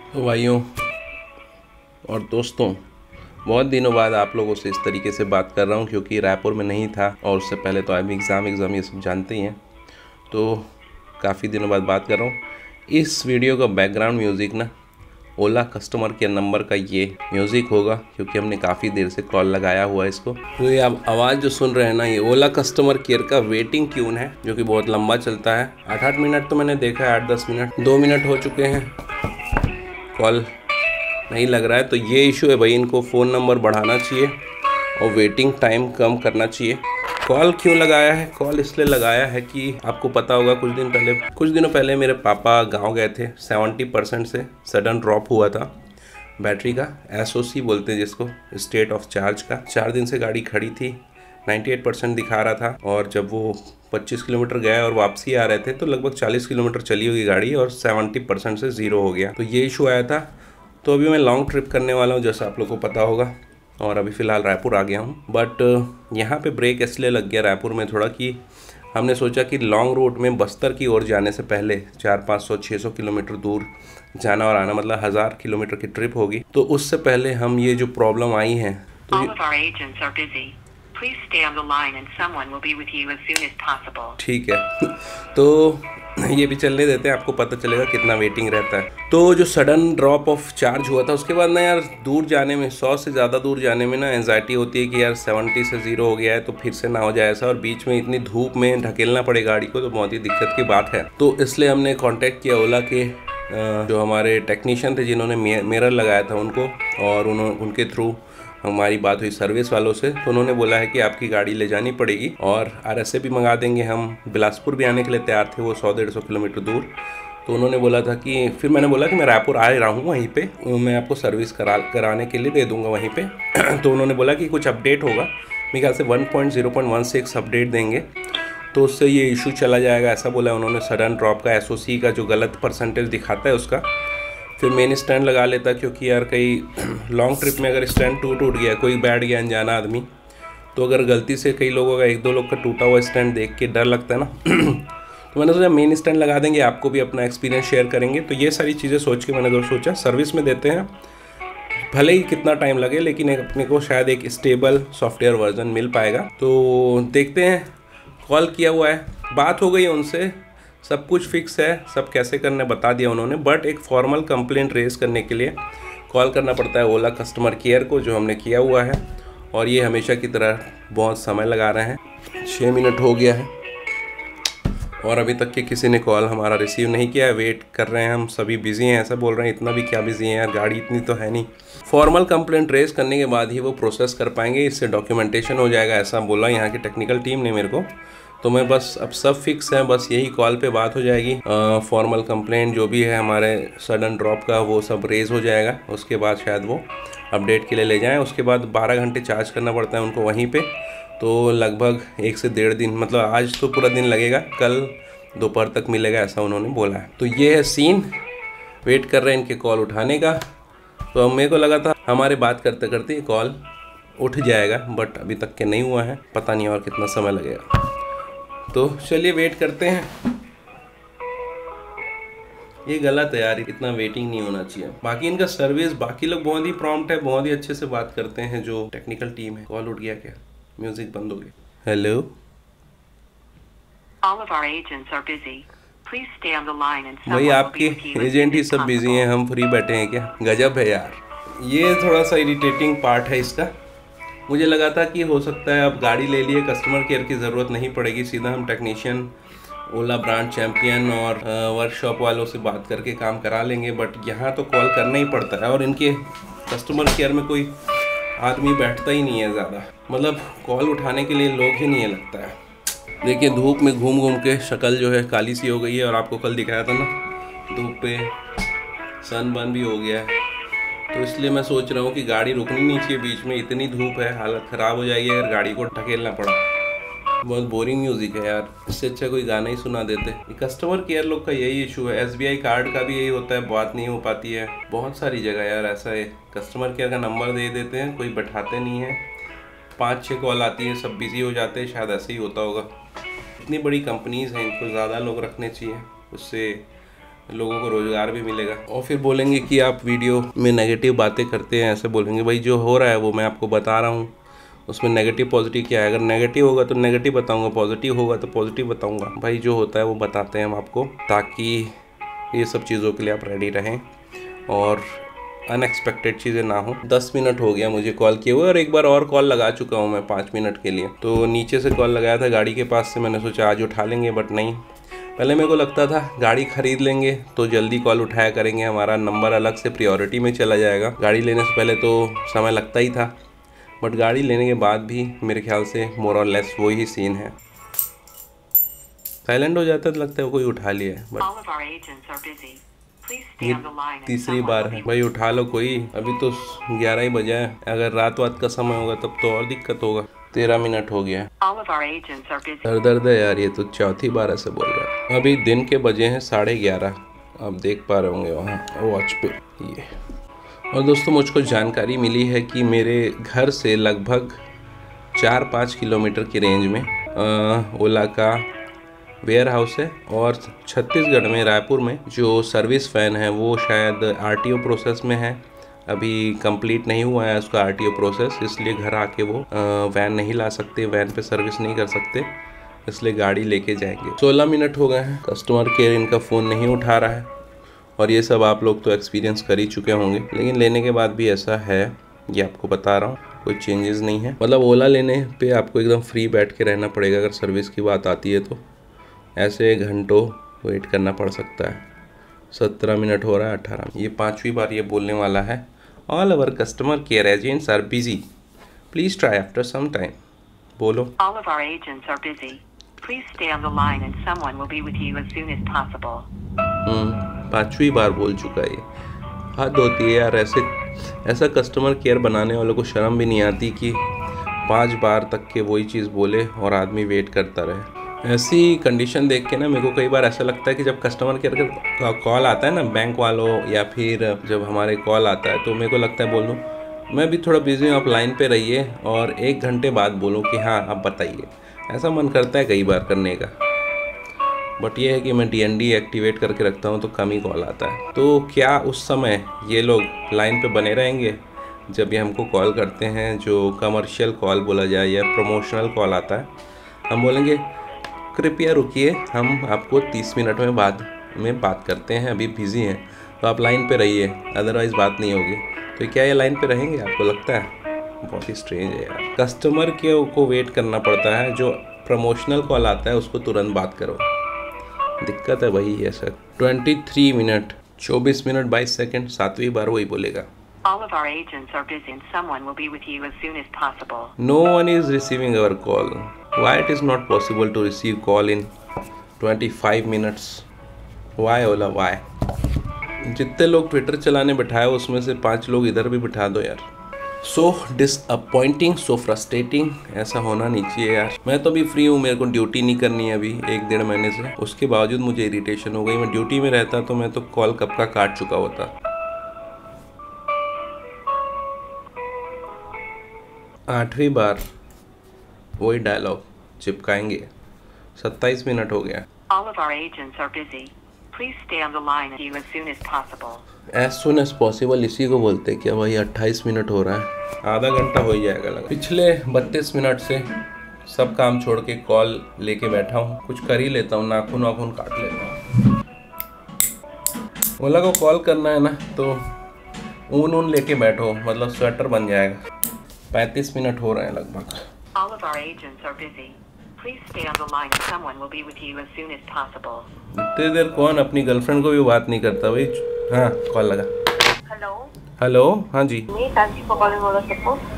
तो भाइयों और दोस्तों, बहुत दिनों बाद आप लोगों से इस तरीके से बात कर रहा हूँ क्योंकि रायपुर में नहीं था और उससे पहले तो अभी एग्ज़ाम ये सब जानते ही हैं। तो काफ़ी दिनों बाद बात कर रहा हूँ। इस वीडियो का बैकग्राउंड म्यूज़िक ना ओला कस्टमर केयर नंबर का ये म्यूज़िक होगा क्योंकि हमने काफ़ी देर से कॉल लगाया हुआ है इसको। तो ये आप आवाज़ जो सुन रहे हैं ना, ये ओला कस्टमर केयर का वेटिंग ट्यून है जो कि बहुत लंबा चलता है। 8-8 मिनट तो मैंने देखा है, 8-10 मिनट, 2 मिनट हो चुके हैं, कॉल नहीं लग रहा है। तो ये इशू है भाई, इनको फ़ोन नंबर बढ़ाना चाहिए और वेटिंग टाइम कम करना चाहिए। कॉल क्यों लगाया है? कॉल इसलिए लगाया है कि आपको पता होगा कुछ दिनों पहले मेरे पापा गांव गए थे। 70% से सडन ड्रॉप हुआ था बैटरी का, एसओसी बोलते हैं जिसको, स्टेट ऑफ चार्ज का। 4 दिन से गाड़ी खड़ी थी, 98% दिखा रहा था और जब वो 25 किलोमीटर गए और वापसी आ रहे थे तो लगभग 40 किलोमीटर चली हुई गाड़ी और 70% से ज़ीरो हो गया। तो ये इशू आया था। तो अभी मैं लॉन्ग ट्रिप करने वाला हूँ जैसा आप लोग को पता होगा, और अभी फ़िलहाल रायपुर आ गया हूँ। बट यहाँ पे ब्रेक इसलिए लग गया रायपुर में थोड़ा कि हमने सोचा कि लॉन्ग रूट में बस्तर की ओर जाने से पहले 400-500-600 किलोमीटर दूर जाना और आना, मतलब 1000 किलोमीटर की ट्रिप होगी। तो उससे पहले हम ये जो प्रॉब्लम आई है तो ठीक है तो ये भी चलने देते हैं, आपको पता चलेगा कितना वेटिंग रहता है। तो जो सडन ड्रॉप ऑफ चार्ज हुआ था उसके बाद ना यार, दूर जाने में 100 से ज़्यादा दूर जाने में ना एंजाइटी होती है कि यार 70 से ज़ीरो हो गया है तो फिर से ना हो जाए ऐसा, और बीच में इतनी धूप में ढकेलना पड़े गाड़ी को तो बहुत ही दिक्कत की बात है। तो इसलिए हमने कॉन्टैक्ट किया ओला के जो हमारे टेक्नीशियन थे जिन्होंने मिरर लगाया था उनको, और उनके थ्रू हमारी बात हुई सर्विस वालों से। तो उन्होंने बोला है कि आपकी गाड़ी ले जानी पड़ेगी और आरएसए भी मंगा देंगे। हम बिलासपुर भी आने के लिए तैयार थे, वो 100-150 किलोमीटर दूर। तो उन्होंने बोला था कि, फिर मैंने बोला कि मैं रायपुर आ रहा हूँ, वहीं पे मैं आपको सर्विस कराने के लिए दे दूँगा वहीं पे। तो उन्होंने बोला कि कुछ अपडेट होगा, मेरे ख्याल से 1.0.16 अपडेट देंगे तो उससे ये इशू चला जाएगा, ऐसा बोला उन्होंने। सडन ड्रॉप का एसओसी का जो गलत परसेंटेज दिखाता है उसका फिर मेन स्टैंड लगा लेता, क्योंकि यार कई लॉन्ग ट्रिप में अगर स्टैंड टूट गया, कोई बैठ गया अनजाना आदमी, तो अगर गलती से कई लोगों का, 1-2 लोग का टूटा हुआ स्टैंड देख के डर लगता है ना। तो मैंने सोचा मेन स्टैंड लगा देंगे, आपको भी अपना एक्सपीरियंस शेयर करेंगे। तो ये सारी चीज़ें सोच के मैंने सोचा सर्विस में देते हैं, भले ही कितना टाइम लगे लेकिन अपने को शायद एक स्टेबल सॉफ्टवेयर वर्जन मिल पाएगा। तो देखते हैं। कॉल किया हुआ है, बात हो गई है उनसे, सब कुछ फिक्स है, सब कैसे करना बता दिया उन्होंने। बट एक फॉर्मल कंप्लेंट रेज करने के लिए कॉल करना पड़ता है ओला कस्टमर केयर को, जो हमने किया हुआ है। और ये हमेशा की तरह बहुत समय लगा रहे हैं। 6 मिनट हो गया है और अभी तक के किसी ने कॉल हमारा रिसीव नहीं किया है। वेट कर रहे हैं, हम सभी बिजी हैं ऐसा बोल रहे हैं। इतना भी क्या बिजी हैं यार, गाड़ी इतनी तो है नहीं। फॉर्मल कंप्लेंट रेज करने के बाद ही वो प्रोसेस कर पाएंगे, इससे डॉक्यूमेंटेशन हो जाएगा, ऐसा बोला यहाँ की टेक्निकल टीम ने मेरे को। तो मैं बस, अब सब फिक्स है, बस यही कॉल पे बात हो जाएगी। फॉर्मल कंप्लेंट जो भी है हमारे सडन ड्रॉप का वो सब रेज हो जाएगा, उसके बाद शायद वो अपडेट के लिए ले जाएं। उसके बाद 12 घंटे चार्ज करना पड़ता है उनको वहीं पे। तो लगभग 1 से 1.5 दिन, मतलब आज तो पूरा दिन लगेगा, कल दोपहर तक मिलेगा ऐसा उन्होंने बोला है। तो ये है सीन, वेट कर रहे हैं इनके कॉल उठाने का। तो अब मेरे को लगा था हमारे बात करते करते ये कॉल उठ जाएगा, बट अभी तक के नहीं हुआ है, पता नहीं और कितना समय लगेगा। तो चलिए वेट करते हैं। ये गलत है यार, इतना वेटिंग नहीं होना चाहिए। बाकी इनका सर्विस, बाकी लोग बहुत ही प्रॉम्प्ट है, बहुत ही अच्छे से बात करते हैं जो टेक्निकल टीम है। कॉल उठ गया क्या? म्यूजिक बंद हो गया। हेलो, भाई आपके एजेंट ही सब बिजी हैं, हम फ्री बैठे हैं क्या? गजब है यार, ये थोड़ा सा इरिटेटिंग पार्ट है इसका। मुझे लगा था कि हो सकता है अब गाड़ी ले लिए कस्टमर केयर की ज़रूरत नहीं पड़ेगी, सीधा हम टेक्नीशियन ओला ब्रांड चैम्पियन और वर्कशॉप वालों से बात करके काम करा लेंगे। बट यहाँ तो कॉल करना ही पड़ता है और इनके कस्टमर केयर में कोई आदमी बैठता ही नहीं है ज़्यादा, मतलब कॉल उठाने के लिए लोग ही नहीं है लगता है। देखिए धूप में घूम घूम के शक्ल जो है काली सी हो गई है, और आपको कल दिखाया था ना धूप पे सनबर्न भी हो गया है। तो इसलिए मैं सोच रहा हूँ कि गाड़ी रुकनी नहीं चाहिए बीच में, इतनी धूप है, हालत ख़राब हो जाएगी अगर गाड़ी को ढकेलना पड़ा। बहुत बोरिंग म्यूज़िक है यार, इससे अच्छा कोई गाना ही सुना देते। कस्टमर केयर लोग का यही इशू है, SBI कार्ड का भी यही होता है, बात नहीं हो पाती है। बहुत सारी जगह यार ऐसा है, कस्टमर केयर का नंबर दे देते हैं, कोई बैठाते नहीं है, 5-6 कॉल आती है, सब बिजी हो जाते हैं, शायद ऐसे ही होता होगा। इतनी बड़ी कंपनीज़ हैं, इनको ज़्यादा लोग रखने चाहिए, उससे लोगों को रोज़गार भी मिलेगा। और फिर बोलेंगे कि आप वीडियो में नेगेटिव बातें करते हैं, ऐसे बोलेंगे। भाई जो हो रहा है वो मैं आपको बता रहा हूँ, उसमें नेगेटिव पॉजिटिव क्या है। अगर नेगेटिव होगा तो नेगेटिव बताऊंगा, पॉजिटिव होगा तो पॉजिटिव बताऊंगा। भाई जो होता है वो बताते हैं हम आपको, ताकि ये सब चीज़ों के लिए आप रेडी रहें और अनएक्सपेक्टेड चीज़ें ना हो। 10 मिनट हो गया मुझे कॉल किए हुए, और एक बार और कॉल लगा चुका हूँ मैं 5 मिनट के लिए। तो नीचे से कॉल लगाया था गाड़ी के पास से, मैंने सोचा आज उठा लेंगे, बट नहीं। पहले मेरे को लगता था गाड़ी ख़रीद लेंगे तो जल्दी कॉल उठाया करेंगे, हमारा नंबर अलग से प्रायोरिटी में चला जाएगा। गाड़ी लेने से पहले तो समय लगता ही था, बट गाड़ी लेने के बाद भी मेरे ख्याल से मोर और लेस वही सीन है। साइलेंट हो जाता है तो लगता है कोई उठा लिया है, बट ये तीसरी बार है। भाई उठा लो कोई, अभी तो 11 ही बजा है। अगर रात का समय होगा तब तो और दिक्कत होगा। 13 मिनट हो गया है। दर्द है यार, ये तो चौथी बार ऐसे बोल रहा है। अभी दिन के बजे हैं 11:30, आप देख पा रहे होंगे वहाँ वॉच पे ये। और दोस्तों मुझको जानकारी मिली है कि मेरे घर से लगभग 4-5 किलोमीटर की रेंज में ओला का वेयर हाउस है, और छत्तीसगढ़ में रायपुर में जो सर्विस वैन है वो शायद आरटीओ प्रोसेस में है, अभी कंप्लीट नहीं हुआ है उसका आरटीओ प्रोसेस, इसलिए घर आके वो वैन नहीं ला सकते, वैन पे सर्विस नहीं कर सकते, इसलिए गाड़ी लेके जाएंगे। 16 मिनट हो गए हैं, कस्टमर केयर इनका फ़ोन नहीं उठा रहा है। और ये सब आप लोग तो एक्सपीरियंस कर ही चुके होंगे, लेकिन लेने के बाद भी ऐसा है, ये आपको बता रहा हूँ, कोई चेंजेस नहीं है। मतलब ओला लेने पे आपको एकदम फ्री बैठ के रहना पड़ेगा अगर सर्विस की बात आती है तो, ऐसे घंटों वेट करना पड़ सकता है। 17 मिनट हो रहा है, 18। ये 5वीं बार ये बोलने वाला है, all our customer care agents are busy, please try after some time. बोलो। All of our agents are busy. Please stay on the line and someone will be with you as soon as possible. 5वीं बार बोल चुका है ये। हद होती है यार, ऐसा कस्टमर केयर बनाने वालों को शर्म भी नहीं आती कि 5 बार तक के वही चीज़ बोले और आदमी वेट करता रहे। ऐसी कंडीशन देख के ना मेरे को कई बार ऐसा लगता है कि जब कस्टमर केयर का कॉल आता है ना, बैंक वालों या फिर जब हमारे कॉल आता है, तो मेरे को लगता है बोल दूँ मैं भी थोड़ा बिजी हूँ, आप लाइन पे रहिए, और 1 घंटे बाद बोलूँ कि हाँ आप बताइए। ऐसा मन करता है कई बार करने का, बट ये है कि मैं DND एक्टिवेट करके रखता हूँ तो कम ही कॉल आता है। तो क्या उस समय ये लोग लाइन पे बने रहेंगे जब ये हमको कॉल करते हैं, जो कमर्शियल कॉल बोला जाए या प्रमोशनल कॉल आता है, हम बोलेंगे कृपया रुकिए, हम आपको 30 मिनट में बात करते हैं, अभी बिज़ी हैं, तो आप लाइन पे रहिए, अदरवाइज़ बात नहीं होगी। तो क्या ये लाइन पे रहेंगे आपको लगता है? बहुत ही स्ट्रेंज है यार। कस्टमर को वेट करना पड़ता है, जो प्रमोशनल कॉल आता है उसको तुरंत बात करो। दिक्कत है भाई ये सर। 23 मिनट 24 मिनट 22 सेकेंड, 7वीं बार वही बोलेगा। All of our agents are busy and someone will be with you as soon as possible. No one is receiving our call. Why it is not possible to receive call in 25 minutes? Why Ola? Why? जितने लोग Twitter चलाने बैठाए उसमें से 5 लोग इधर भी बिठा दो यार। सो डिसअपॉइंटिंग, सो फ्रस्ट्रेटिंग, ऐसा होना नहीं चाहिए यार। मैं तो अभी फ्री हूँ, मेरे को ड्यूटी नहीं करनी है अभी 1-1.5 महीने से, उसके बावजूद मुझे इरिटेशन हो गई। मैं ड्यूटी में रहता तो मैं तो कॉल कब का काट चुका होता। 8वीं बार वही डायलॉग चिपकाएंगे। 27 मिनट हो गया। All of our agents are busy. Please stay on the line as soon as possible. As soon as possible इसी को बोलते हैं क्या भाई? 28 मिनट हो रहा है, आधा घंटा हो ही जाएगा लगा। पिछले 32 मिनट से सब काम छोड़ के कॉल लेके बैठा हूँ, कुछ कर ही लेता हूँ, नाखून वाखून काट लेता हूँ। ओला को कॉल करना है ना तो ऊन लेके बैठो, मतलब स्वेटर बन जाएगा। 35 मिनट हो रहे हैं लगभग। All of our agents are busy. Please stay on the line. Someone will be with you as soon as possible. इतनी देर कौन अपनी गर्लफ्रेंड को भी बात नहीं करता भाई। हाँ कॉल लगा। हेलो। हाँ जी।